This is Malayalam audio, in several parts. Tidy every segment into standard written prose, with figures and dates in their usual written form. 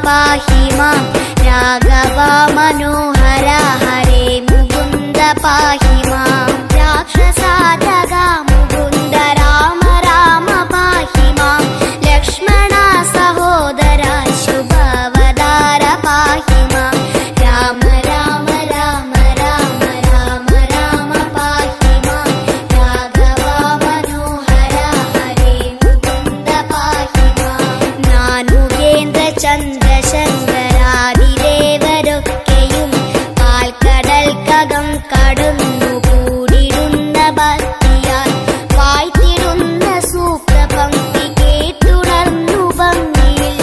पाहि मां राघव मनोहर हरे मुकुन्द पाहि मां राक्षसाधगा मुकुन्द राम राम पाहि मां लक्ष्मण सहोदर शुभवतार पाहि मां राम राम राम राम राम राम पाहि मां राघव मनोहर हरे मुकुन्द पाहि मां नानुगेन्द्र ചന്ദ്രശങ്കരാദിദേവരൊക്കെയും പാൽക്കടൽ കകം കടന്നു കൂടിടുന്ന ഭക്തിയാൽ വായ്ത്തിടുന്ന സൂക്തപംക്തി കേട്ടുണർന്നു ഭംഗിയിൽ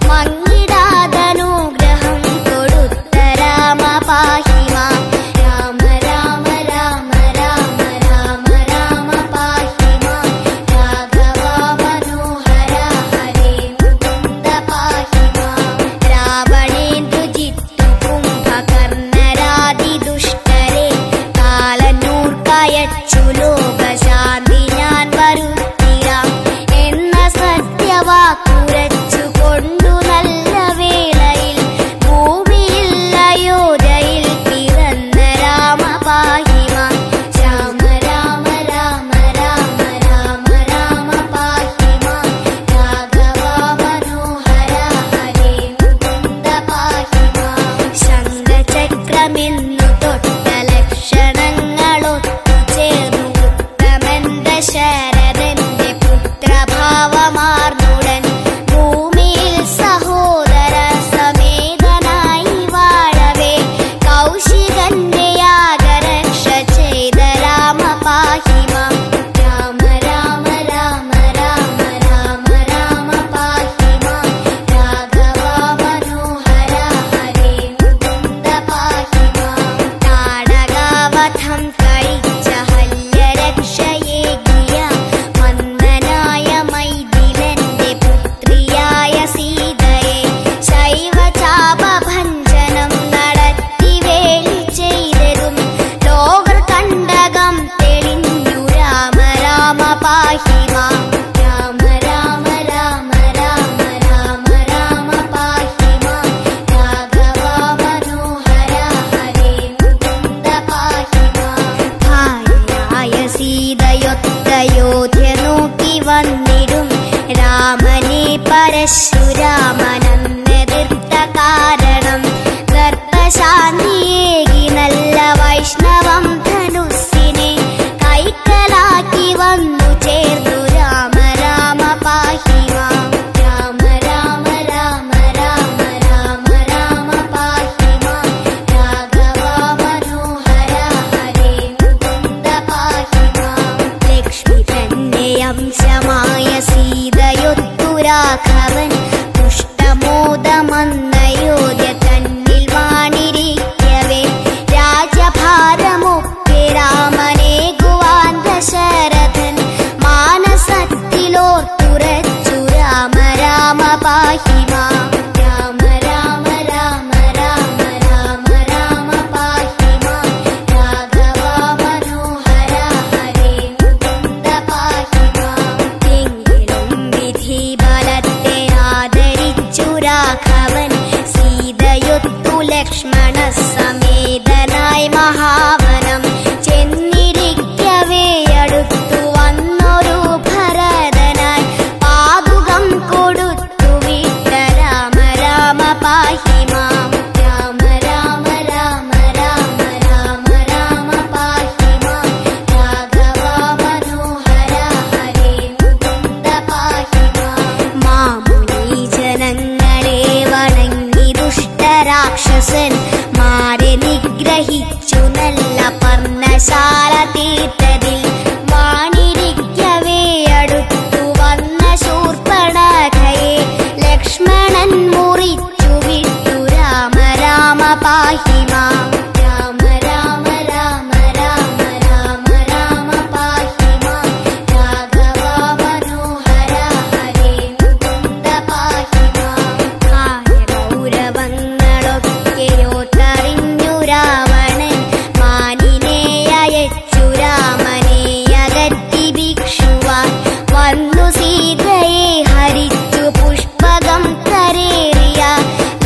മങ്ങിടാതനുഗ്രഹം കൊടുത്ത രാമ പാഹി മാം രാമ രാമ രാമ രാമ രാമ രാമ പാഹി മാം രാഘവ മനോഹര ഹരേ മുകുന്ദ പാഹി മാം രാവണേന്ദ്രജിത്തു കുംഭകർണരാദി ദുഷ്ടരെ കാലനൂർക്കയച്ചു ലോകശാന്തി ഞാൻ വരുത്തിരാം എന്ന സത്യവാക്കുരച്ചു കൊണ്ടു നല്ല വേളയിൽ ഭൂമിയിൽ അയോധ്യയിൽ പിറന്ന രാമ പാഹി മാം രാമ രാമ രാമ രാമ രാമ രാമ പാഹി മാം രാഘവ മനോഹര ഹരേ മുകുന്ദ പാഹി മാം ശംഖചക്രമെന്നു തൊട്ട ലക്ഷണങ്ങളൊത്തു ചേർന്നു ഉത്തമന്റെ ശരദന്റെ പുത്രഭാവമാർന്നുടൻ ഭൂമിയിൽ സഹോദര സമേതനായി വാഴവേ കൗശികന്റെ യാഗരക്ഷ ചെയ്ത രാമ പാഹി മാം രാമ രാമ രാമ രാമ രാമ രാമ പാഹി മാം രാഘവ മനോഹര ഹരേ മുകുന്ദ പാഹി മാം താടകാവധം കഴിച്ച ഹല്യരക്ഷയേകിയ മന്ദനായ മൈഥിലന്റെ പുത്രിയായ സീതയെ ശൈവചാപഭഞ്ജനം നടത്തി വേലി ചെയ്തതും ലോകർ കണ്ടകം തെളിഞ്ഞു രാമ രാമ പാഹി മാം രാമ രാമ രാമ രാമ രാമ രാമ പാഹി മാം രാഘവ മനോഹര ഹരേ മുകുന്ദ പാഹി മാം ഭാര്യയായ സീതയൊത്തയോധ്യ നോക്കി വന്നിടും രാമനെ പരശുരാമനെതിർത്ത കാരണം ദർപ്പശാന്തിയേകി നല്ല വൈഷ്ണവം ധനുസ്സിനെ കൈക്കലാക്കി വന്നു ചേർന്നു രാമ രാമ പാഹി മാം രാമ രാമ രാമ രാമ രാമ രാമ പാഹി മാം രാഘവ മനോഹര ഹരേ മുകുന്ദ പാഹി മാം ലക്ഷ്മി തന്നെ അംശമായ സീതയൊത്തു രാഘവൻ പുഷ്ടമോദമന്നയോധ്യ തന്നിൽ വാണിരിക്കവേ രാജഭാരമൊക്കെ രാമനേകുവാൻ ദശരഥൻ മാനസത്തിലോർത്തുറച്ചു രാമ രാമ പാഹി മാം രാമ രാമ രാമ രാമ രാമ രാമ പാഹി മാം രാഘവ മനോഹര ഹരേ മുകുന്ദ പാഹി മാം എങ്കിലും വിധി ബലത്തെ ആദരിച്ചു രാഘവൻ സീതയൊത്തു ലക്ഷ്മണ സമേതനായി മഹാവനം ചെന്നിരിക്കവേ അടുത്തു വന്നൊരു ഭരതനായി പാതുകം കൊടുത്തു വിട്ട രാമ രാമ പാഹി മാം രാമ രാമ രാമ രാമ രാമ രാമ പാഹി മാം രാഘവ മനോഹര ഹരേ മുകുന്ദ പാഹി മാം മാമുനി ജനങ്ങളെ വണങ്ങി ദുഷ്ടരാക്ഷസൻ മാരെ നിഗ്രഹിച്ചു നല്ല പർണശാല തീർത്തതിൽ വാണിരിക്കവേ അടുത്തു വന്ന ശൂർപ്പണഖയെ ലക്ഷ്മണൻ മുറിച്ചു വിട്ടു രാമ രാമ പാഹി മാം രാമ രാമ രാമ രാമ രാമ രാമ പാഹി മാം രാഘവ മനോഹര ഹരേ മുകുന്ദ പാഹി മാം കാര്യഗൗരവങ്ങളൊക്കെയോ തറിഞ്ഞു രാവണൻ മാനിനെ അയച്ചു രാമനെ അകറ്റി ഭിക്ഷുവാൻ വന്നു സീതയെ ഹരിച്ചു പുഷ്പകം കരേറിയ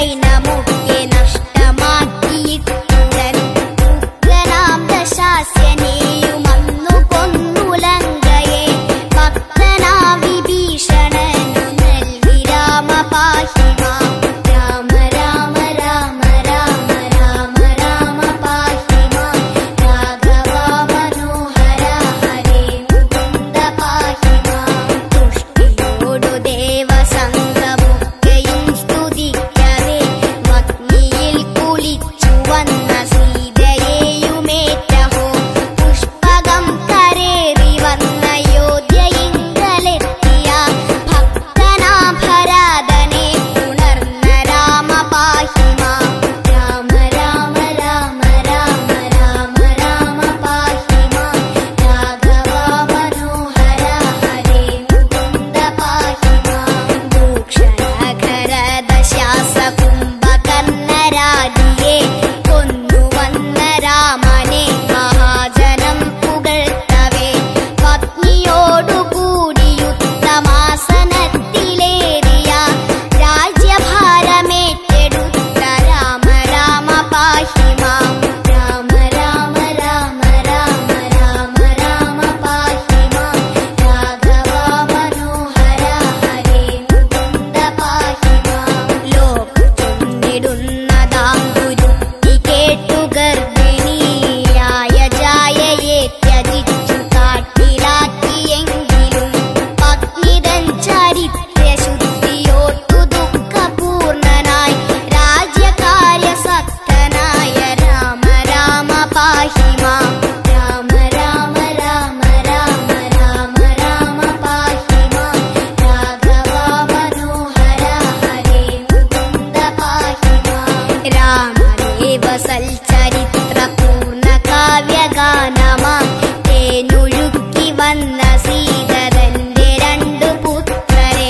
സൈന്യമൊക്കെ നഷ്ടമാക്കിയിട്ടുടൻ ഉഗ്രനാം ദശാസ്യനെയും അന്നു കൊന്നു ലങ്കയെ. ഭക്തനാ വിഭീഷണനു നൽകി രാമ പാഹി മാം. രാമ രാമ രാമ രാമ രാമ രാമ പാഹി മാം. രാഘവ മനോഹര ഹരേ മുകുന്ദ പാഹി മാം. തുഷ്ടിയോടു ദേവസംഘമൊക്കെയും സ്തുതിക്കവേ അഗ്നിയിൽ കുളിച്ചു വന്ന സീതയെയുമേറ്റഹോ. പുഷ്പകം കരേറി വന്ന യോധ്യയിങ്കലെത്തിയ ഭക്തനാ ഭരതനെ പുണർന്ന രാമ പാഹി മാം. രാമ രാമ രാമ രാമ രാമ രാമ പാഹി മാം. രാഘവ മനോഹര ഹരേ മുകുന്ദ പാഹി മാം. ഭൂഷണഖര ദശാസ കുംഭകർണരാജിയെ കൊന്നുവന്ന രാമനെ മഹാജനം പുകഴ്ത്തവേ. പത്നിയോടുകൂടി യുദ്ധമാസനത്തിലേറിയ രാജ്യഭാരമേറ്റെടുത്ത രാമ രാമ പാഹി മാം. രാമ രാമ രാമ രാമ രാമ രാമ പാഹി മാം. രാഘവ മനോഹര ഹരേ മുകുന്ദ പാഹി മാം. ലോകത്തുന്നിടുന്നതാം ഗുരുത്തി കേട്ടു ഗർഭിണിയായ ജായയെ ത്യജിച്ചു കാട്ടിലാക്കിയെങ്കിലും പത്നിതൻ ചരിത്രശുദ്ധിയോർത്തു ദുഃഖപൂർണനായി രാജ്യകാര്യസക്തനായ രാമ രാമ പാഹി മാം. രാമ രാമ രാമ രാമ രാമ രാമ പാഹി മാം. രാഘവ മനോഹര ഹരേ മുകുന്ദ പാഹി മാം. രാമദേവ സൽചരിത്ര പൂർണ്ണ കാവ്യഗാനമാം തേനൊഴുക്കി വന്ന സീതതന്റെ രണ്ടു പുത്രരെ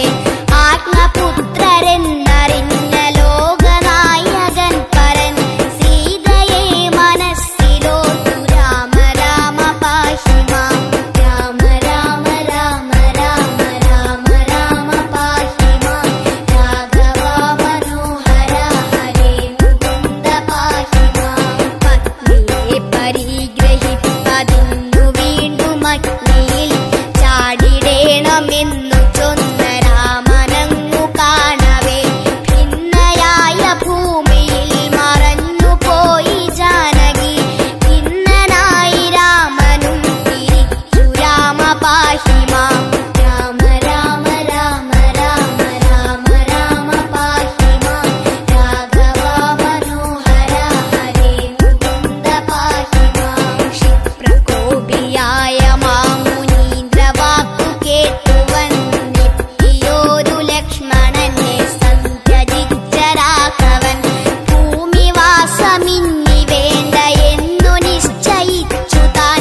ആത്മപുത്രരെന്നറിഞ്ഞ ലോകനായകൻ പരൻ സീതയെ മനസ്സിലോർത്തു രാമ രാമ പാഹി മാം. രാമ രാമ രാമ രാമ രാമ രാമ പാഹി മാം. രാഘവ മനോഹര ഹരേ മുകുന്ദ പാഹി മാം. പത്നിയെ പരിഗ്രഹിപ്പതിന്നു വീണ്ടും അഗ്നിയിൽ ചാടിടേണമെന്നു ചൊന്ന രാമനങ്ങു കാണവേ ഭിന്നയായ ഭൂമിയിൽ മറഞ്ഞുപോയി ജാനകി. ഭിന്നനായി രാമനും തിരിച്ചു രാമ പാഹി മാം. രാമ രാമ രാമ രാമ രാമ രാമ പാഹി മാം. രാഘവ മനോഹര ഹരേ മുകുന്ദ പാഹി മാം. ക്ഷിപ്രകോപിയായ മാമുനീന്ദ്രവാക്കു കേട്ടു വന്നെത്തിയോരു ലക്ഷ്മണനെ സന്ധ്യജിച്ച രാഘവൻ ഭൂമിവാസമിന്നി വേണ്ട എന്നു നിശ്ചയിച്ചു താൻ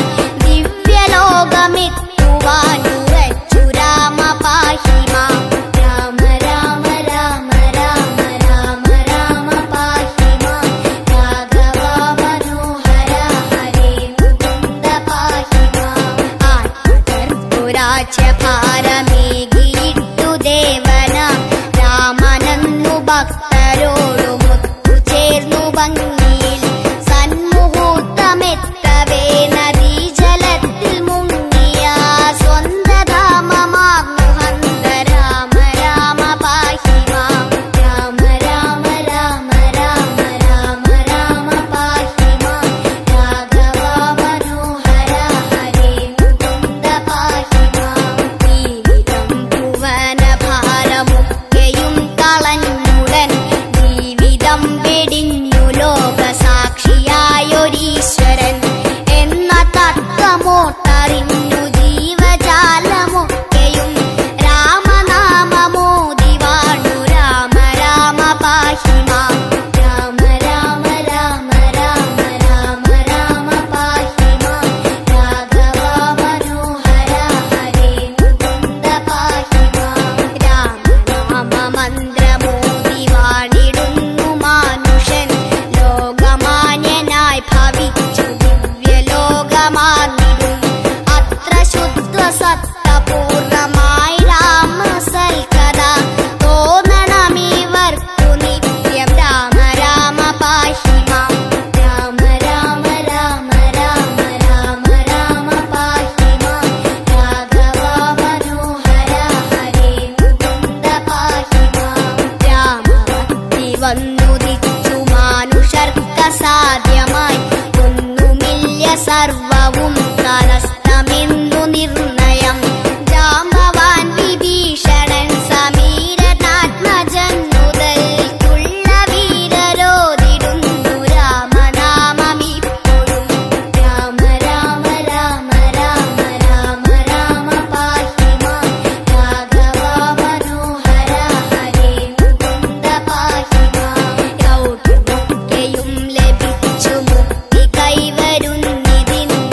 ദിവ്യലോകമെത്തുവാനുറച്ചു രാമ പാഹി മാം. രാമ രാമ രാമ രാമ രാമ രാമ പാഹി മാം. രാഘവ മനോഹര ഹരേ മുകുന്ദ പാഹി മാം. ആത്മകർപ്പുരാജ്യഭാരമേകിയിട്ടു ദേവനാം രാമനന്നു ഭക്തരോടുമൊത്തു ചേർന്നു ഭംഗിയിൽ സന്മുഹൂർത്തമെത്തവേ നദീജലത്തിൽ മുങ്ങിയ സ്വന്തധാമമാർന്നു ഹന്ത രാമ രാമ പാഹി മാം. രാമ രാമ രാമ രാമ രാമ രാമ പാഹി മാം. രാഘവ മനോഹര ഹരേ മുകുന്ദ പാഹി മാം. ജീവിതം ഭുവനഭാരമൊക്കെയും കളഞ്ഞുടൻ ജീവിതം വെടിഞ്ഞു ലോകസാക്ഷിയായൊരീശ്വരൻ എന്ന തത്വമോർത്തറിഞ്ഞു ജീവജാലമൊക്കെയും രാമനാമമോദി വാണു രാമ രാമ പാഹി മാം. രാമ രാമ രാമ രാമ രാമ രാമ പാഹി മാം. രാഘവ മനോഹര ഹരേ മുകുന്ദ പാഹി മാം. രാമനാമ മന്ത്രമോദി വാണിടുന്നു മാനുഷൻ സാധ്യമായി ഒന്നുമില്ല സർവവും തലസ്ഥമെന്നു നിർണയം ജാമ്പവാൻ വിഭീഷണൻ സമീരനാത്മജൻ മുതൽക്കുള്ള വീരരോധിടുന്നു രാമനാമമിപ്പോഴും രാമ രാമ രാമ രാമ രാമ രാമ പാഹി മാം രാഘവ മനോഹര ഹരേ മുകുന്ദ പാഹി മാം യൗവനമൊക്കെയും ലഭിച്ചു മുക്തി കൈവരുന്നിതിന്നു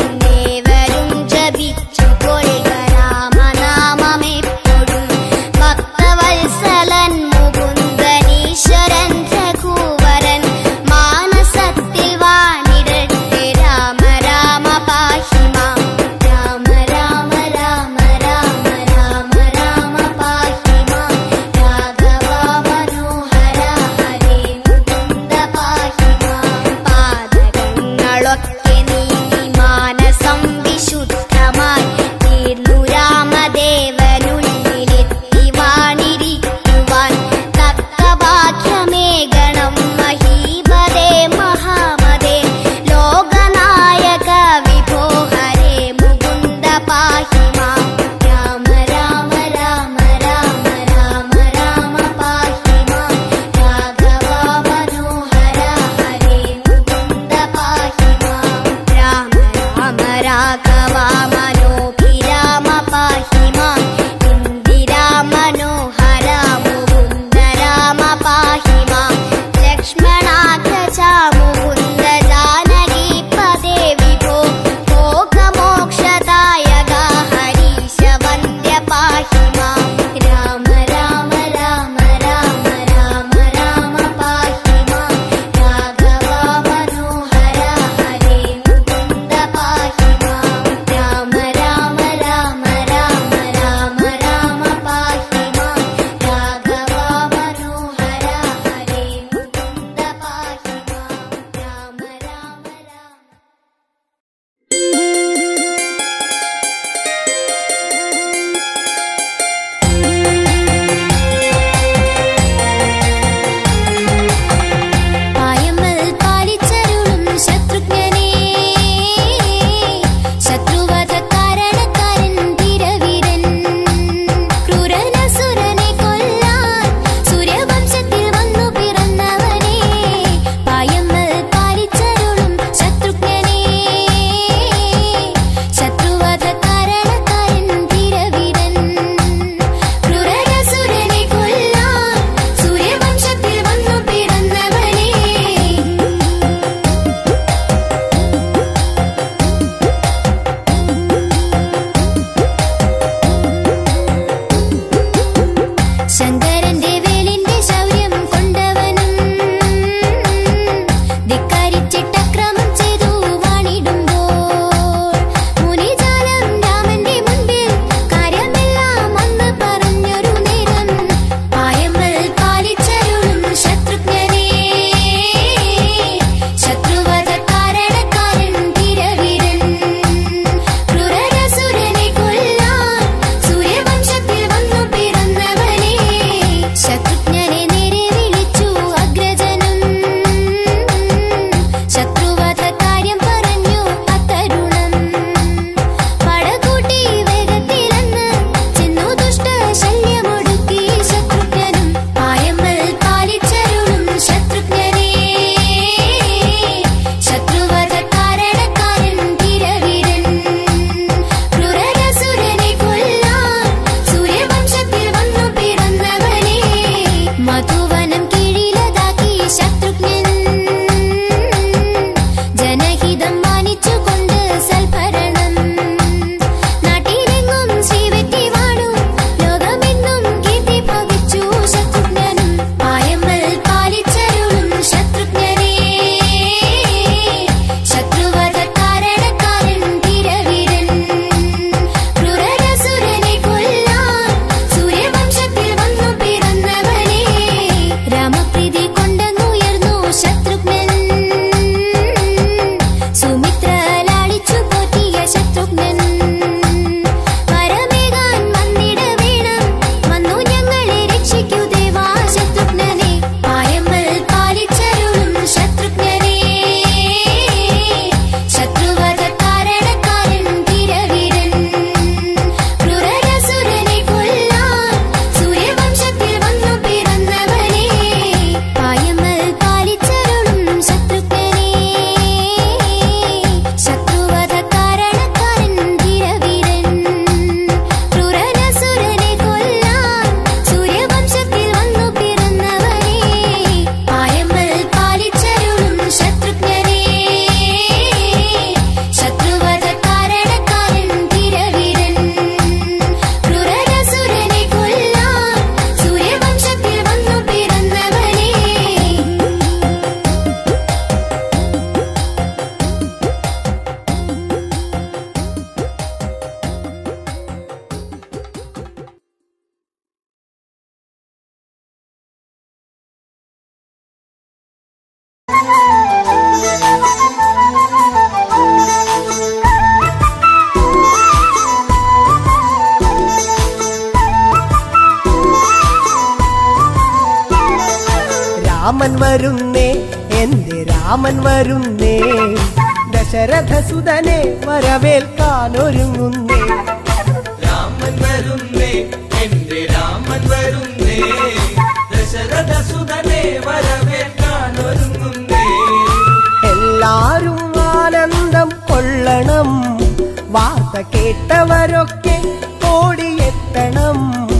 വരുന്നേ, എന്റെ രാമൻ വരുന്നേ, ദശരഥസുതനെ വരവേൽക്കാനൊരുങ്ങുന്നേ. രാമൻ വരുന്നേ, എന്റെ രാമൻ വരുന്നേ, ദശരഥസുതനെ വരവേൽക്കാനൊരുങ്ങുന്നേ. എല്ലാരും ആനന്ദം കൊള്ളണം, വാർത്ത കേട്ടവരൊക്കെ ഓടിയെത്തണം,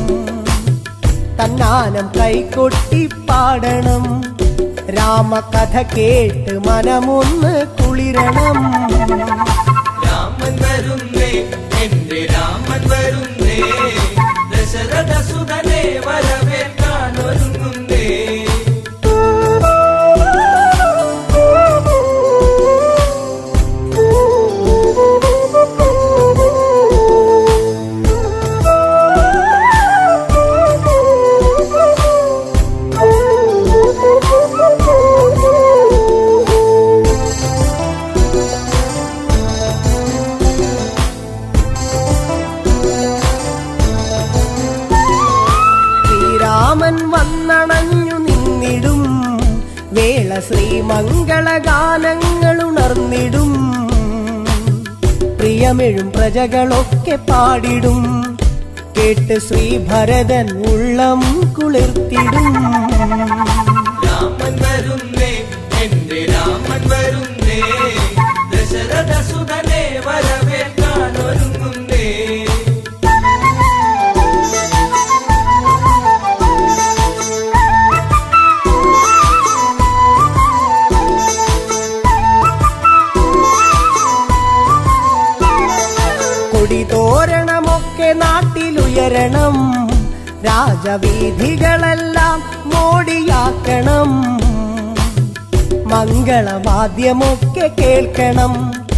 തന്നാനം കൈകൊട്ടി പാടണം, രാമകഥ കേട്ട് മനമൊന്ന് കുളിരണം. രാമൻ വരുന്നേ, എന്റെ രാമൻ വരുന്നേ, ദശരഥസുതനെ വരവേൽക്കാനൊരുങ്ങുന്നേ. രാമൻ വന്നണഞ്ഞു നിന്നിടും വേള ശ്രീമംഗളഗാനങ്ങൾ ഉണർന്നിടും, പ്രിയമെഴും പ്രജകളൊക്കെ പാടിടും, കേട്ട് ശ്രീഭരതൻ ഉള്ളം കുളിർത്തിടും. രാമൻ വരുന്നേ, എന്റെ രാമൻ വരുന്നേ, ദശരഥസുതനെ വരവേൽക്കാനൊരുങ്ങുന്നേ. കൊടിതോരണമൊക്കെ നാട്ടിലുയരണം, രാജവീഥികളെല്ലാം മോടിയാക്കണം, മംഗളവാദ്യമൊക്കെ കേൾക്കണം,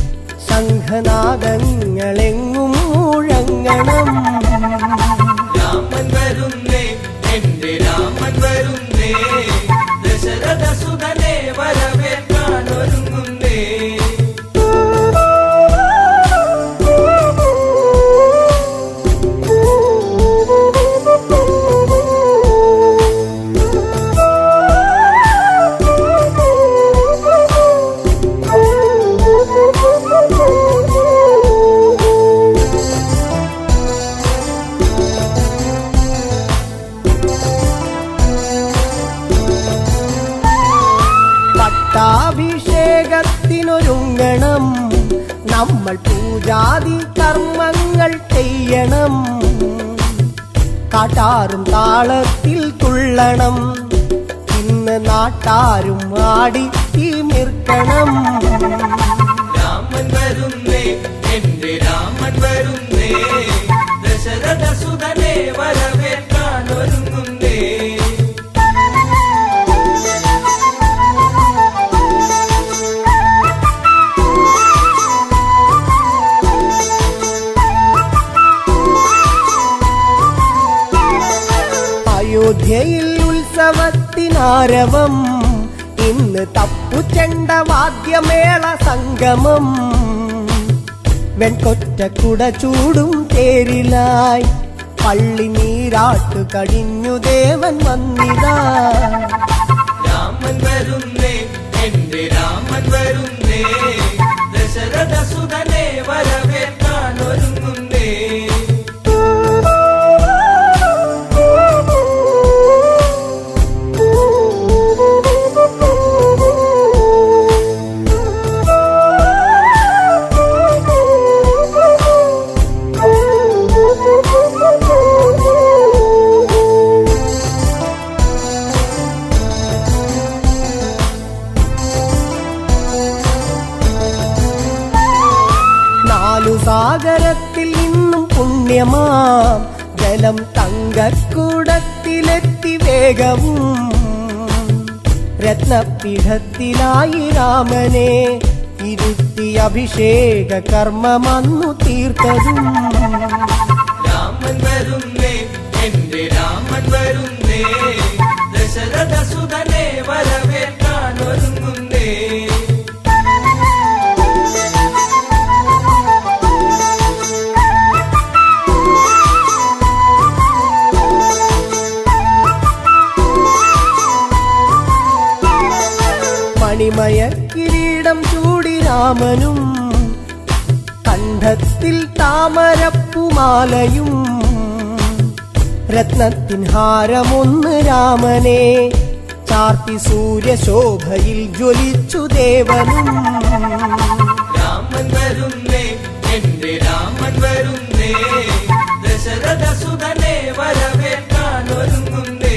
ശംഖനാദങ്ങളെങ്ങും മുഴങ്ങണം. രാമൻ വരുന്നേ, എന്റെ രാമൻ വരുന്നേ, ദശരഥസുതനെ വരവേൽക്കാനൊരുങ്ങുന്നേ. പട്ടാഭിഷേകത്തിനൊരുങ്ങണം, നമ്മൾ പൂജാതി കർമ്മങ്ങൾ ചെയ്യണം, കാട്ടാറും താളത്തിൽ തുള്ളണം, ഇന്ന് നാട്ടാരും ആടി തിമിർക്കണം. രാമൻ വരുന്നേ, എന്റെ രാമൻ വരുന്നേ, ദശരഥസുതനെ വരവേൽക്കാനൊരുങ്ങുന്നേ. അയോധ്യയിൽ ഉത്സവത്തിനാരവം, ഇന്ന് തപ്പുചെണ്ട വാദ്യമേള സംഗമം, വെൺകൊറ്റക്കുട ചൂടും തേരിലായി പള്ളി നീരാട്ടു കഴിഞ്ഞു ദേവൻ വന്നിതാ. രാമൻ വരുന്നേ, എന്റെ രാമൻ വരുന്നേ, ദശരഥസുതനെ വരവേൽക്കാനൊരുങ്ങുന്നേ. സാഗരത്തിൽ നിന്നും പുണ്യമാം ജലം തങ്കക്കൂടത്തിലെത്തി വേഗവും, രത്നപീഠത്തിലായി രാമനെ ഇരുത്തി അഭിഷേക കർമ്മമന്നു തീർത്തതും. രാമൻ വരുന്നേ, എന്റെ രാമൻ വരുന്നേ, ദശരഥസുതനെ വരവേൽക്കാനൊരുങ്ങുന്നേ. മണിമയ കിരീടം ചൂടി രാമനും കണ്ഠത്തിൽ താമരപ്പുമാലയും രത്നത്തിൻ ഹാരമൊന്ന് രാമനെ ചാർത്തി സൂര്യശോഭയിൽ ജ്വലിച്ചു ദേവനും. രാമൻ വരുന്നേ എന്റെ രാമൻ വരുന്നേ ദശരഥ സുതനെ വരവേൽക്കാൻ ഒരുങ്ങുന്നേ.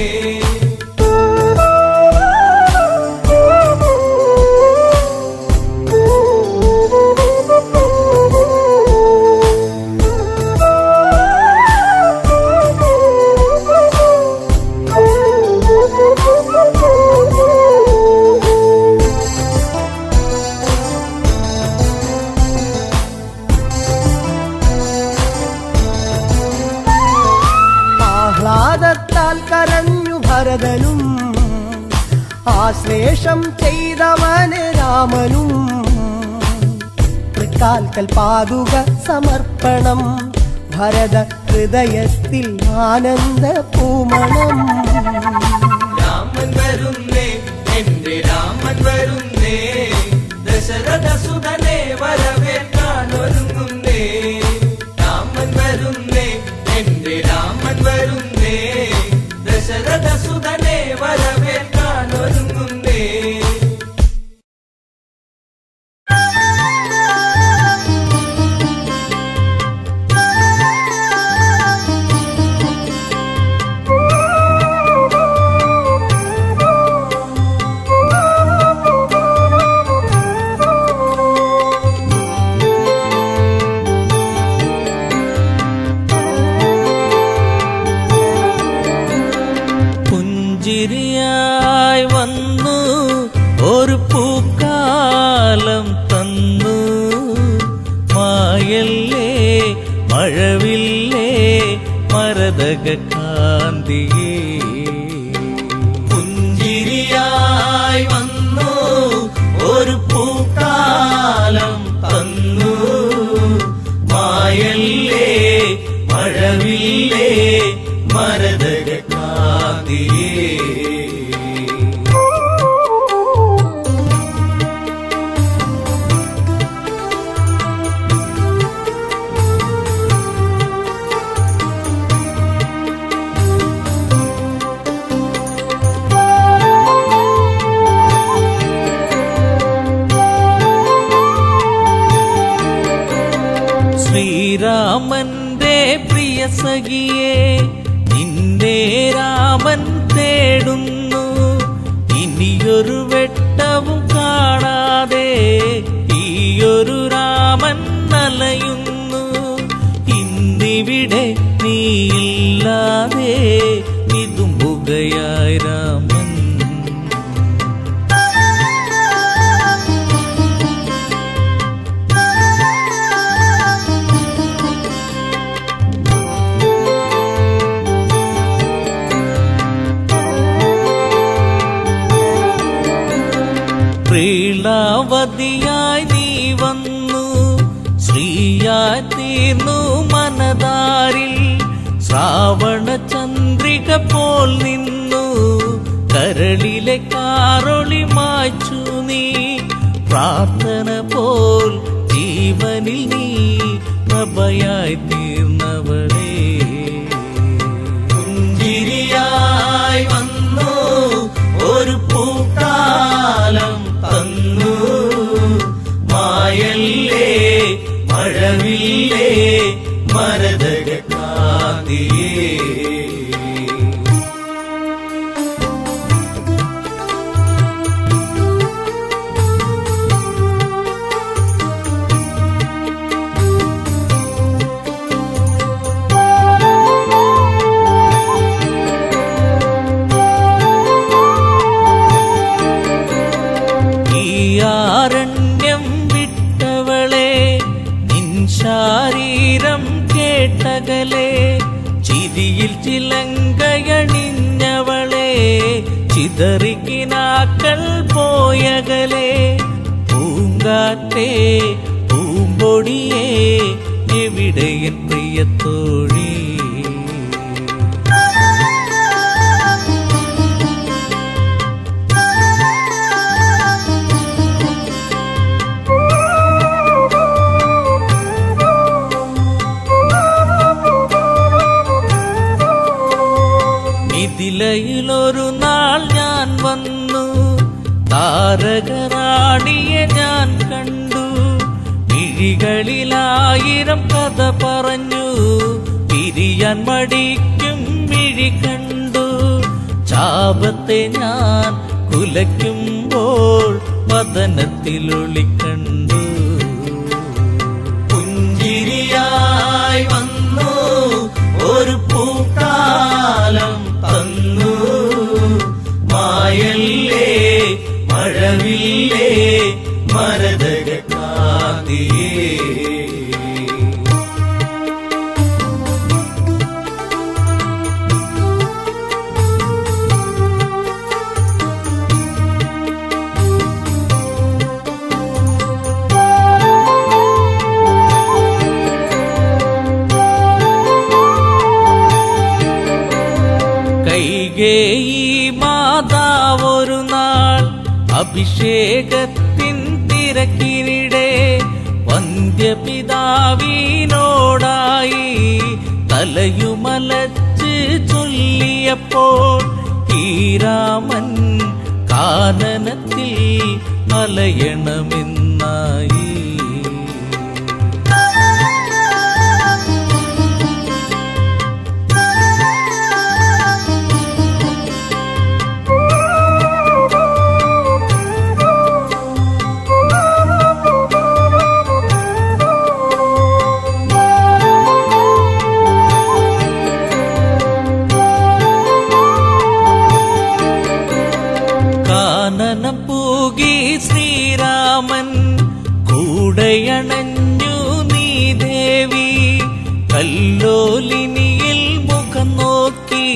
ആഹ്ലാദത്താൽ കരഞ്ഞു ഭരതനും ആശ്ലേഷം ചെയ്തവന് രാമനും. തൃക്കാൽക്കൽ പാതുക സമർപ്പണം ഭരത ഹൃദയത്തിൽ ആനന്ദ പൂമണം. രാമൻ വരുന്നേ എന്റെ രാമൻ വരുന്നേ ദശരഥ സുതനെ വരവേൽക്കാൻ ഒരുങ്ങുന്നേ. രാമൻ വരുന്നേ എന്റെ രാമൻ വരുന്നേ ദശരഥ സുതനെ വരവേൽക്കാൻ ഒരുങ്ങുന്നേ. പുഞ്ചിരിയായി വന്നു ഒരു പൂക്കാലം തന്നു മായല്ലേ മഴവില്ലേ മരതക കാന്തിയേ. പുഞ്ചിരിയായി വന്നു ഒരു പൂക്കാലം തന്നു മായല്ലേ മഴവില്ലേ മരതക കാന്തിയേ. ശ്രീരാമന്റെ പ്രിയ സഖിയെ നിന്റെ രാമൻ തേടുന്നു. ഇനിയൊരു വെട്ടവും കാണാതെ ഈയൊരു രാമൻ അലയുന്നു. ഇന്നിവിടെ നീയില്ലാതെ വിതുമ്പുകയായി രാമൻ. പ്രീളാവതിയായി നീ വന്നു ശ്രീയായി തീർന്നു മനതാരിൽ. ശ്രാവണ ചന്ദ്രിക പോൽ നിന്നു കരളിലെ കാറൊളി മായ്ച്ചു നീ. പ്രാർത്ഥന പോൽ ജീവനിൽ നീ പ്രഭയായി തീർന്നവളേ. പുഞ്ചിരിയായി വന്നു ഒരു പൂക്കാലം തന്നു മായല്ലേ മഴവില്ലേ മരതക കാന്തിയേ. ആരണ്യം വിട്ടവളെ നിൻ ശാരീരം കേട്ടകലെ ചിരിയിൽ ചിലങ്കയണിഞ്ഞവളെ ചിതറിക്കിനാക്കൾ പോയകലെ. പൂങ്കാറ്റേ പൂമ്പൊടിയേ എവിടെയൻ പ്രിയത്തോഴി. താരകറാണിയെ ഞാൻ കണ്ടു, മിഴികളിലായിരം കഥ പറഞ്ഞു, പിരിയാൻ മടിക്കും മിഴി കണ്ടു. ചാപത്തെ ഞാൻ കുലയ്ക്കുമ്പോൾ വദനത്തിലൊളിക്കണ്ടു. പുഞ്ചിരിയായി വന്നു ഒരു പൂക്കാലം തന്നു, മായല്ലേ മഴവില്ലേ മരതക കാതിയേ. കൈകേയി മാതാവൊരു നാൾ അഭിഷേകത്തിൻ തിരക്കിനിടെ വന്ധ്യപിതാവിനോടായി തലയുമലച്ച് ചൊല്ലിയപ്പോൾ ശ്രീരാമൻ കാനനത്തിൽ അലയണമെന്നായി. കാനനം പൂകി ശ്രീരാമൻ കൂടയണഞ്ഞു നീ ദേവി, കല്ലോലിനിയിൽ മുഖം നോക്കി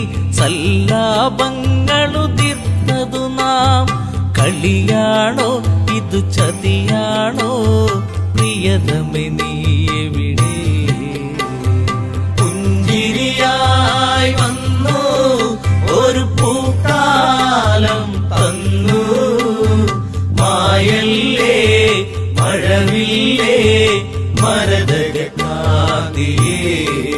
സല്ലാപങ്ങളുതിർത്തതു നാം. കളിയാണോ ഇതു ചതിയാണോ പ്രിയതമേ നീ എവിടെ? പുഞ്ചിരിയായി വന്നു ഒരു പൂക്കാലം തന്നു, മായല്ലേ മഴവില്ലേ മരതക കാതിയേ.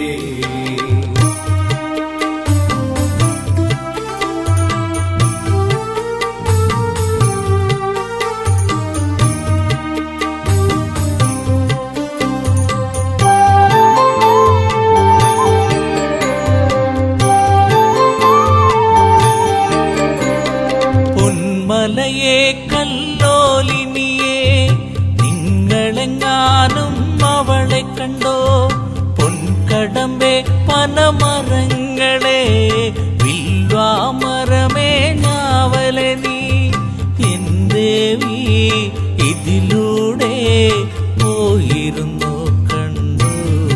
പൊന്മലയെ കല്ലോലിനിയെ നിങ്ങളെങ്ങാനും അവളെ കണ്ടോ? പൊൻകടമ്പെ പനമരങ്ങളെ വില്വാമരമേ ഞാവലെ നീ എന്തേവി ഇതിലൂടെ പോയിരുന്നു കണ്ടു.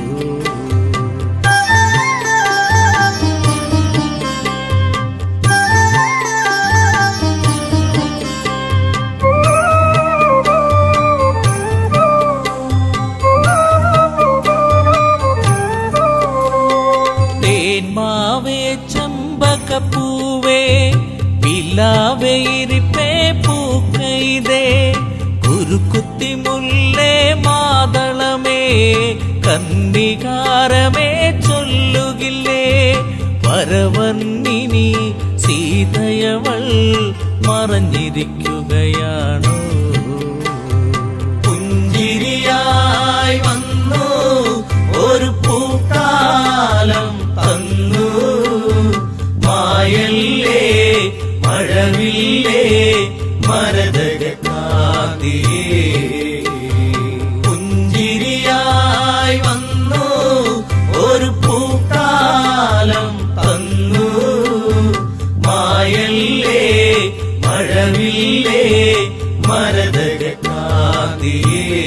തേന്മാവേ ചമ്പകപ്പൂവേ പിലാവേ ഇരിപ്പേ പൂക്കൈതേ, കുരുക്കുത്തി മുല്ലേ മാതളമേ കന്നികാരമേ ചൊല്ലുകില്ലേ? വരവന്നിനി സീതയവൾ മറഞ്ഞിരിക്കുകയാണോ? പുഞ്ചിരിയായി വന്നു ഒരു പൂക്കാലം തന്നു, മായല്ലേ മഴവില്ലേ മരതക കാതിയേ. പുഞ്ചിരിയായി വന്നു ഒരു പൂക്കാലം തന്നു, മായല്ലേ മഴവില്ലേ മരതക കാതിയേ.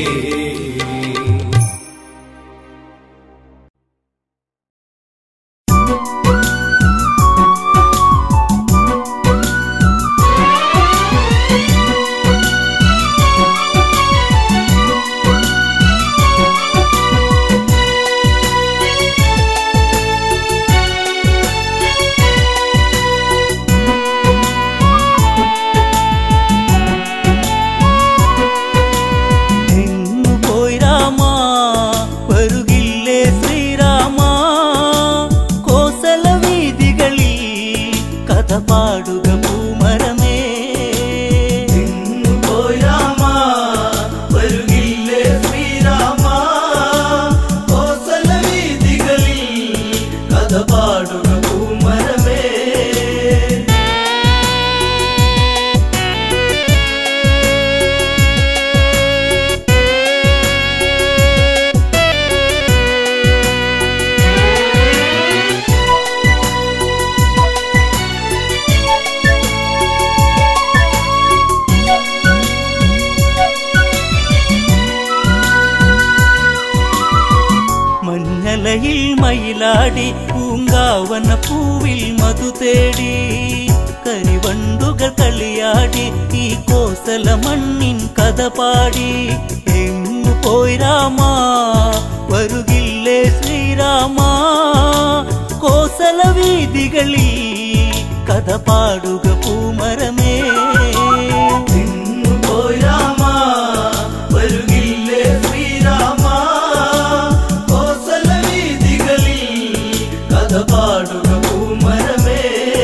പാടുക പൂമരമേ, മലയിൽ മയിലാടി പൂങ്കാവന പൂവിൽ മധു തേടി കരിവണ്ടുകൾ കളിയാടി ഈ കോസല മണ്ണിൻ കഥ പാടി എങ്ങു പോയി രാമാ വരുകില്ലേ ശ്രീരാമാ കോസല വീതികളിൽ കഥ പാടുക പൂമരമേ എങ്ങു പോയി രാമാ വരുകില്ലേ ശ്രീരാമാ കോസല വീതികളിൽ കഥ പാടുക പൂമരമേ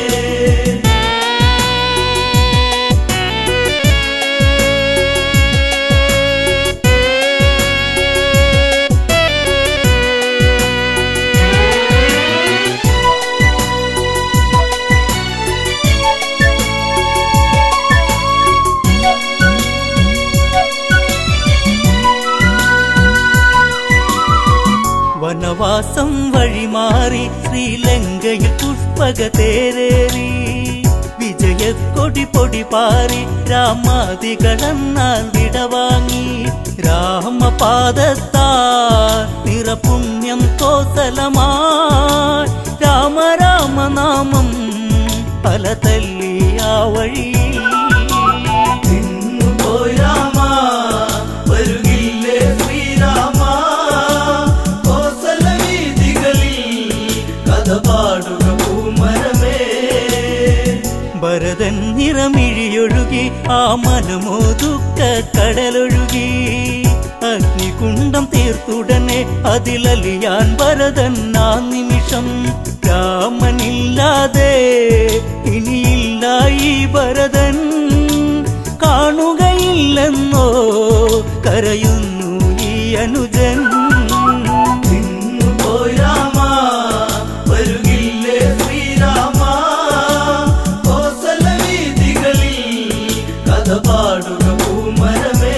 വനവാസം വഴിമാറി ശ്രീലങ്കയിൽ പുഷ്പക തേരേറി വിജയക്കൊടി പൊടി പാറി രാമാദികളെന്നാൽ വിടവാങ്ങി രാമപാദത്താ നിറപുണ്യം കോസലമായി രാമ രാമനാമം പല തല്ലി ആ വഴിയിൽ എങ്ങു പോയി രാമാ വരുകില്ലേ ശ്രീരാമാ കോസല വീതികളിൽ കഥ പാടുക പൂമരമേ ഭരതൻ നിറമിഴിയൊഴുകി ആ മനമോതുക്ക കടലൊഴുകി അഗ്നികുണ്ഡം തീർത്തുടനെ അതിലലിയാൻ ഭരതൻ ആ നിമിഷം രാമനില്ലാതെ ഇനിയില്ല ഈ ഭരതൻ കാണുകയില്ലെന്നോ കരയുന്നു ഈ അനുജൻ എങ്ങു പോയി രാമാ വരുകില്ലേ ശ്രീരാമാ കോസല വീതികളിൽ കഥ പാടുക പൂമരമേ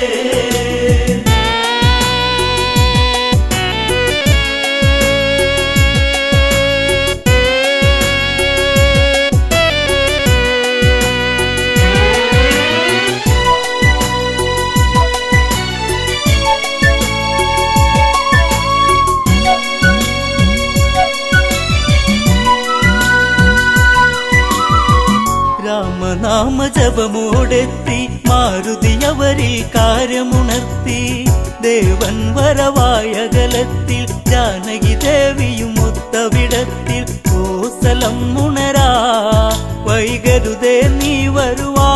രാമനാമ ജപമോടെത്തി മാരുതി അവരിൽ കാര്യമുണർത്തി ദേവൻ വരവായകലത്തിൽ ജാനകി ദേവിയും ഒത്തവിടത്തിൽ കോസലം ഉണരാ വൈകരുതേ നീ വരുവാ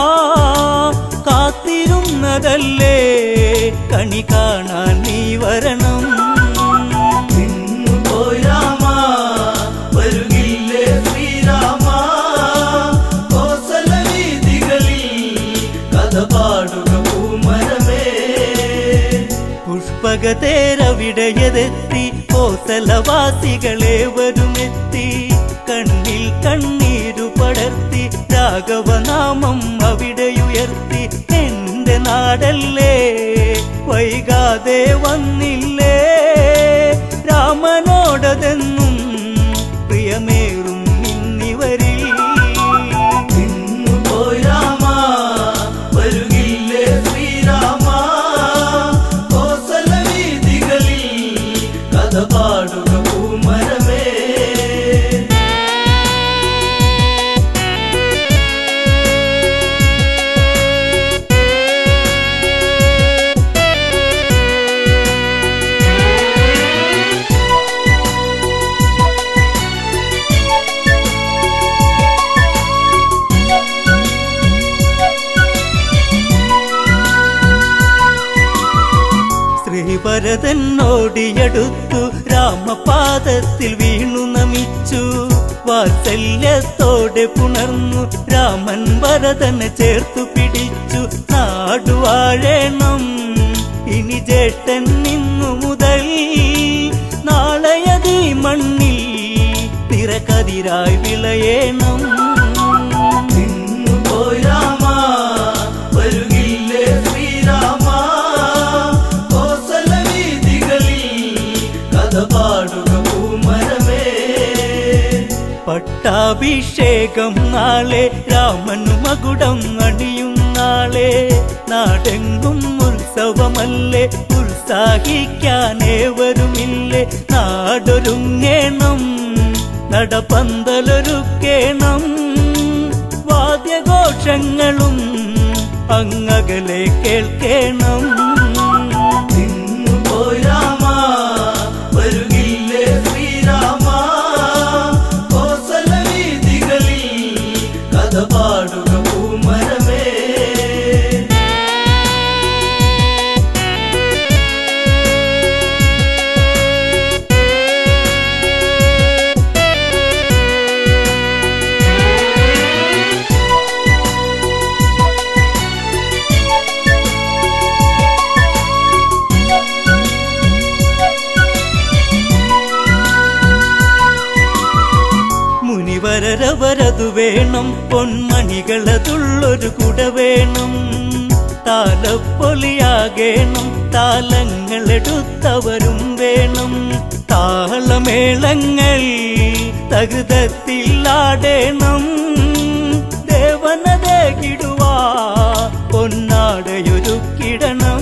കാത്തിരുന്നതല്ലേ കണി കാണാൻ നീ വരണം എങ്ങു പോയി രാമാ വരുകില്ലേ ശ്രീരാമാ കോസല വീതികളിൽ കഥ പാടുക പൂമരമേ പുഷ്പക തേരവിടയതെത്തി കോസലവാസികളെ വരുമെത്തി കണ്ണിൽ കണ്ണീരു പടർത്തി രാഘവനാമം അവിടെയുയർത്തി എന്റെ നാടല്ലേ വൈകാതെ വന്നില്ലേ രാമനോടതെന്നും പ്രിയമേറും ഇന്നിവരിൽ എങ്ങു പോയി രാമാ വരുകില്ലേ ശ്രീരാമാ കോസല വീതികളിൽ കഥ പാടുക പൂമരമേ ശ്രീഭരതനോടിയടുത്തു രാമപാദത്തിൽ വീണു നമിച്ചു വാത്സല്യത്തോടെ പുണർന്നു രാമൻ ഭരതനെ ചേർത്തു പിടിച്ചു നാടുവാഴേണം ഇനി ജേട്ടൻ ഇന്നു മുതൽ നാളെയതീ മണ്ണിൽ തിരക്കതിരായി വിളയേണം എങ്ങു പോയി രാമാ വരുകില്ലേ ശ്രീരാമാ കോസല വീതികളിൽ കഥ പാടുക പൂമരമേ പട്ടാഭിഷേകം നാളെ രാമനു മകുടം അണിയും നാളെ നാടെങ്കും ഉത്സവമല്ലേ സഹിക്കാനേവരുമില്ലേ നാടൊരുങ്ങേണം നടപന്തലൊരുക്കേണം വാദ്യഘോഷങ്ങളും അങ്ങകലെ കേൾക്കേണം പോയി രാമ വരുകില്ലേ ശ്രീരാമ കോസല വീതികളിൽ കഥ പാടുക പൂമരമേ മുനിവരവരതു വേണം പൊന്മണികളതുള്ളൊരു കുട വേണം താലപ്പൊലിയാകേണം താലങ്ങളെടുത്തവരും വേണം താളമേളങ്ങൾ തകൃതത്തിലാടേണം ദേവനതേകിടുവാ പൊന്നാടയൊരുക്കിടണം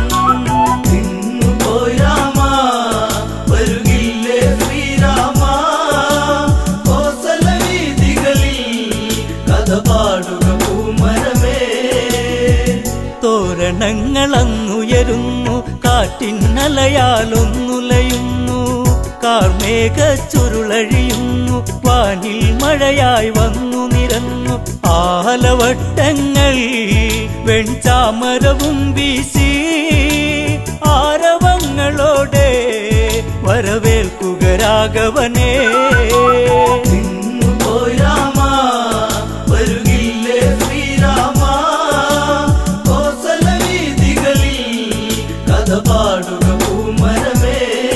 പോയി രാമ വരുകില്ലേ ശ്രീരാമ കോസല വീതികളിൽ കഥ പാടുക പൂമരമേ തോരണങ്ങളങ്ങുയരുന്നു കാറ്റിന്നലയാലൊന്നുലയുന്നു കാർമേഘച്ചുരുളഴിയുന്നു വാനിൽ മഴയായി വന്നു നിരന്നു ആലവട്ടങ്ങൾ വെൺചാമരവും വീശി ആരവങ്ങളോടെ വരവേൽക്കുക രാഘവനേ പോയി രാമ വരുകില്ലേ ശ്രീരാമ കോസല വീതികളിൽ കഥ പാടുക പൂമരമേ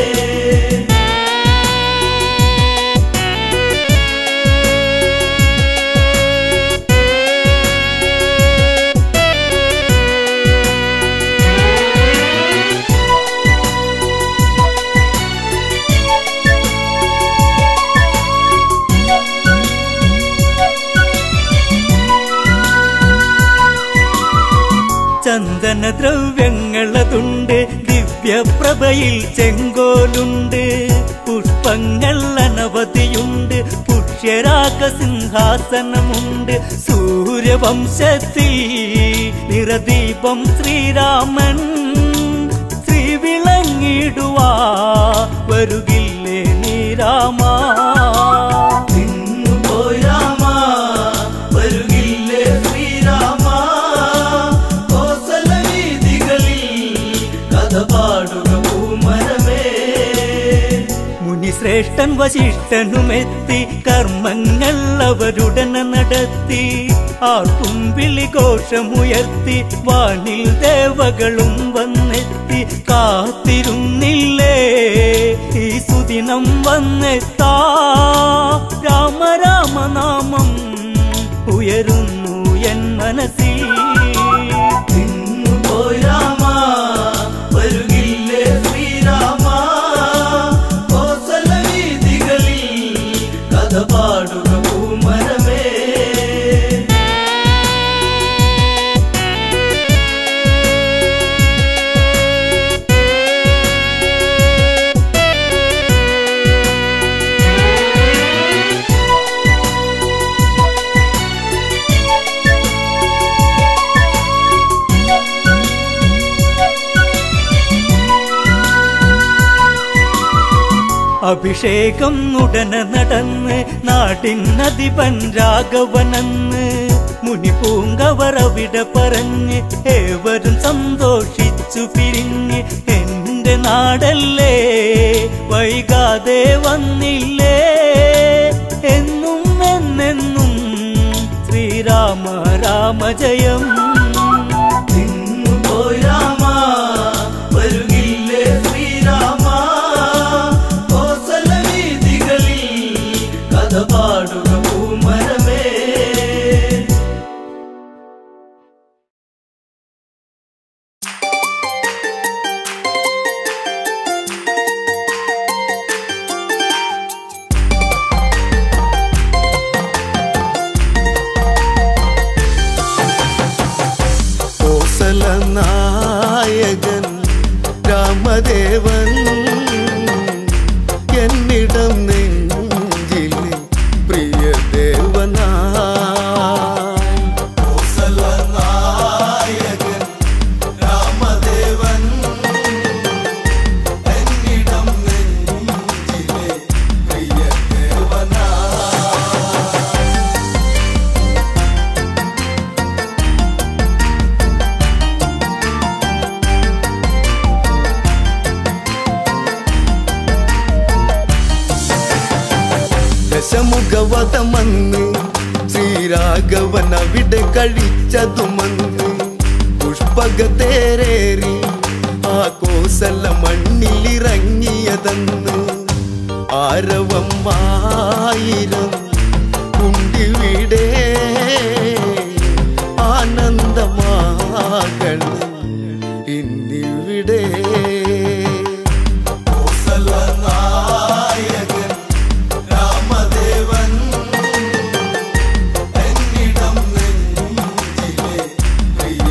ചന്ദനദ്രവ്യങ്ങളതുണ്ട് ദിവ്യപ്രഭയിൽ ചെങ്കോലുണ്ട് പുഷ്പങ്ങൾ അനവധിയുണ്ട് പുഷ്യരാഗസിംഹാസനമുണ്ട് സൂര്യവംശത്തിൽ നിറദീപം ശ്രീരാമൻ ശ്രീവിളങ്ങിടുവാ വരുകില്ലേ നീ രാമ പോയി രാമ വരുകില്ലേ ശ്രീരാമ കോസല വീതികളിൽ കഥ പാടുക പൂമരമേ മുനിശ്രേഷ്ഠൻ വശിഷ്ഠനുമെത്തി കർമ്മങ്ങൾ അവരുടനെ നടത്തി ആർക്കും വിളിഘോഷമുയർത്തി വാനിൽ ദേവകളും വന്നെത്തി കാത്തിരുന്നില്ലേ ഈ സുദിനം വന്നെത്താ രാമ രാമനാമം ഉയരുന്നു എൻ മനസ്സിൽ പോയി രാമ വരുകില്ലേ ശ്രീരാമ കോസല വീതികളിൽ കഥ പാടുക പൂമരമേ അഭിഷേകം ഉടനെ നടന്ന് നാടിനധിപൻ രാഘവനെന്ന് മുനിപൂങ്കവർ അവിടെ പറഞ്ഞ് ഏവരും സന്തോഷിച്ചു പിരിഞ്ഞ് എന്റെ നാടല്ലേ വൈകാതെ വന്നില്ലേ എന്നും എന്നെന്നും ശ്രീരാമ രാമ ജയം പോയി രാമ വരുകില്ലേ ശ്രീരാമ കോസല വീതികളിൽ കഥ പാടുക പൂമരമേ രാമദേവൻ എന്നിടം നെഞ്ചിലെ പ്രിയ ദേവനായി കോസലനായകൻ രാമദേവൻ എന്നിടം നെഞ്ചിലെ പ്രിയ ദശമുഖവധമന്ന് ശ്രീരാഘവൻ അവിടെ കഴിച്ചതുമന്ന് പുഷ്പകത്തേരേറി ആ കോസല മണ്ണിലിറങ്ങിയതെന്ന് ആരവം ആയിരം കുണ്ടിവിടെ ആനന്ദമാകണം ഇന്നിവിടെ കോസലനായകൻ രാമദേവൻ എന്നിടം നെഞ്ചിലെ പ്രിയ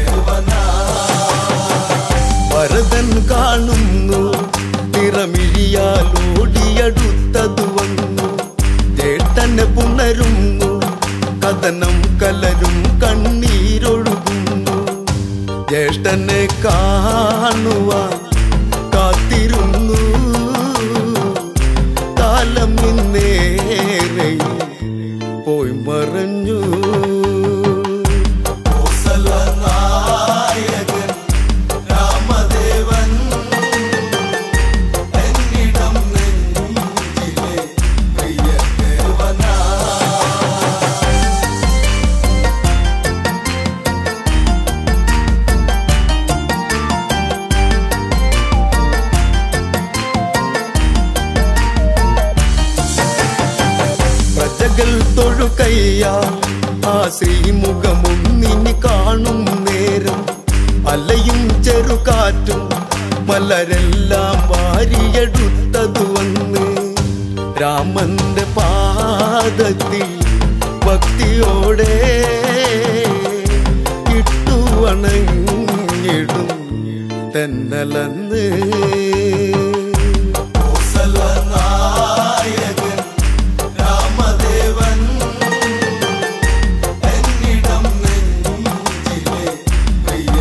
ഭരതൻ കാണുന്നു നിറമിഴിയാലോടിയടുത്തതു വന്നു ചേട്ടനെ പുണരുന്നു കഥനം കലരും കണ്ണീരൊഴുകുന്നു ജ്യേഷ്ഠനെ കാണുവാൻ കാത്തിരുന്നു കാലം ഇന്നേറെ പോയി മറഞ്ഞു കോസലനായകൻ രാമദേവൻ എന്നിടം നെഞ്ചിലെ പ്രിയ പ്രജകൾ തൊഴുകയ്യാൽ ആ ശ്രീമുഖമൊന്നിനി കാണും നേരം അലയും ചെറുകാറ്റും മലരെല്ലാം വാരിയെടുത്തതു വന്ന് രാമന്റെ പാദത്തിൽ ഭക്തിയോടെ ഇട്ടു വണങ്ങിടും തെന്നലന്ന് കോസലനായകൻ രാമദേവൻ എന്നിടം നെഞ്ചിലെ പ്രിയ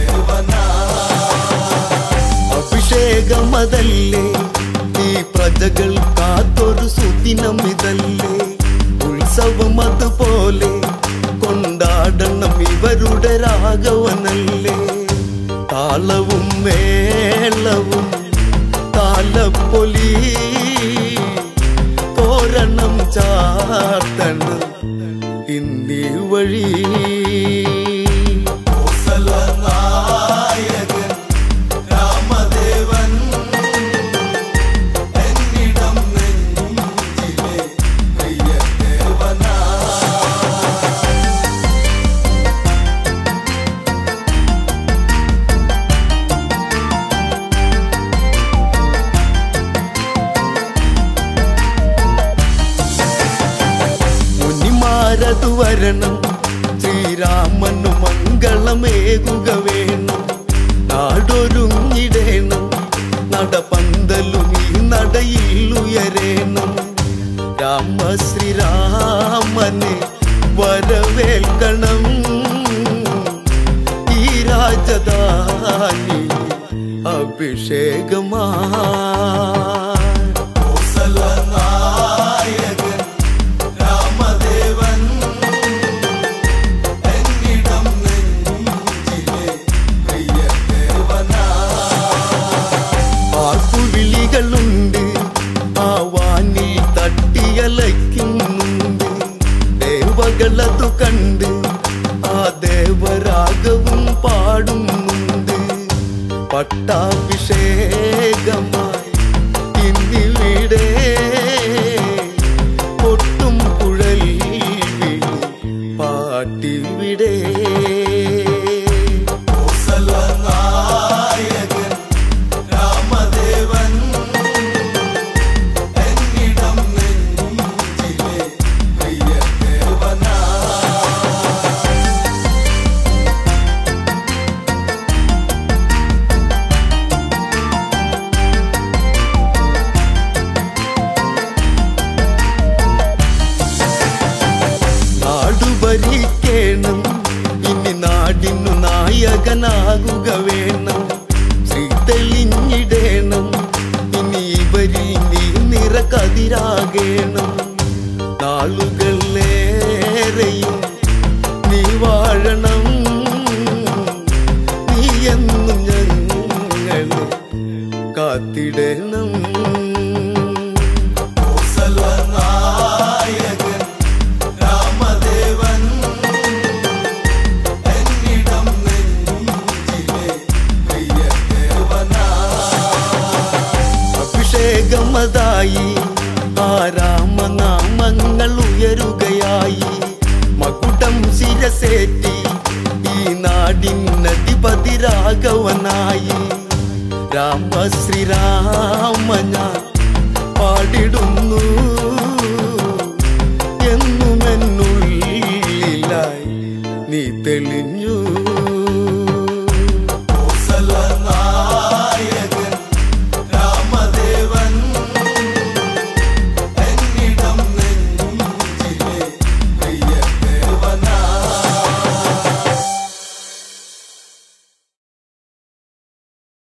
അഭിഷേകമതല്ലേ ഈ പ്രജകൾ കാത്തൊരു സുദിനം ഇതല്ലേ ഉത്സവം അതുപോലെ കൊണ്ടാടണം ഇവരുടെ രാഘവനല്ലേ താളവും മേളവും താലപ്പൊലി തോരണം ചാർത്തണം ഇന്ത്യ വഴി കോസലനായകൻ രാമദേവൻ എന്നിടം നെഞ്ചിലെ പ്രിയ മുനിമാരതു വരണം ശ്രീരാമനു മംഗളമേകുക വേണം നാടൊരുങ്ങിടേണം നടപന്തലും ഈ നടയിൽ ഉയരേണം രാമശ്രീരാമനെ വരവേൽക്കണം ഈ രാജധാനി അഭിഷേകമാ കോസലനായകൻ രാമദേവൻ എന്നിടം നെഞ്ചിലെ പ്രിയ ആർപ്പുവിളികളുണ്ട് ആ വാനിൽ തട്ടിയലയ്ക്കുന്നുണ്ട് ദേവകളതു കണ്ട് ആ ദേവരാഗവും പാടുന്നുണ്ട് പട്ടാഭിഷേകമായി ഇന്നിവിടെ കൊട്ടും കുഴൽ വിളി പാട്ടിവിടെ കോസലനായകൻ രാമദേവൻ എന്നിടം നെഞ്ചിലെ പ്രിയ വേണം ശ്രീ തെളിഞ്ഞിടേണം ഇനി ഇവരിൽ നീ നിറകതിരാകേണം നാളുകളേറെയും നീ വാഴണം നീ എന്നും ഞങ്ങളെ കാത്തിടണം കോസലനായകൻ രാമദേവൻ എന്നിടം നെഞ്ചിലെ പ്രിയദേവനാ അഭിഷേകമതായി ആ രാമനാമങ്ങൾ ഉയരുകയായി മകുടം ശിരസേറ്റി ഈ നാടിനധിപതി രാഘവനായി രാമ ശ്രീരാമ ഞാൻ പാടിടുന്നു